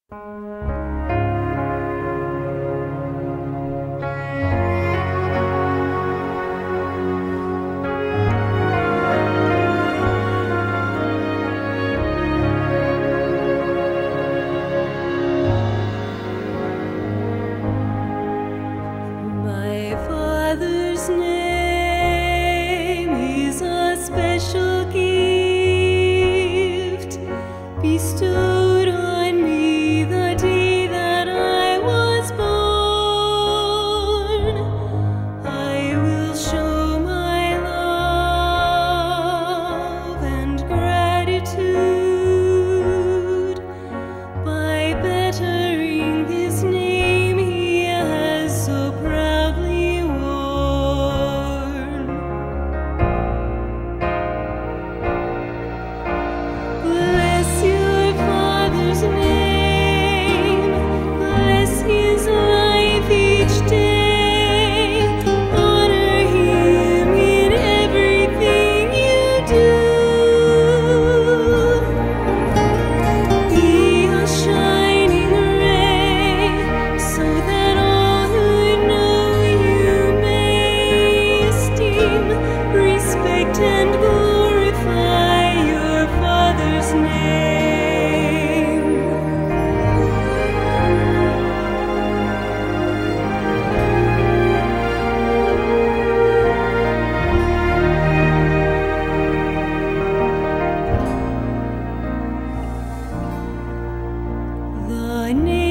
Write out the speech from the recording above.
My Father's name is a special gift bestowed on me the day that I was born. I will show my love and gratitude by bettering this name he has so proudly worn. Bless your Father's name, bless his life each day, honor him in everything you do. Be a shining ray, so that all who know you may esteem, respect, and glorify your Father's name. The name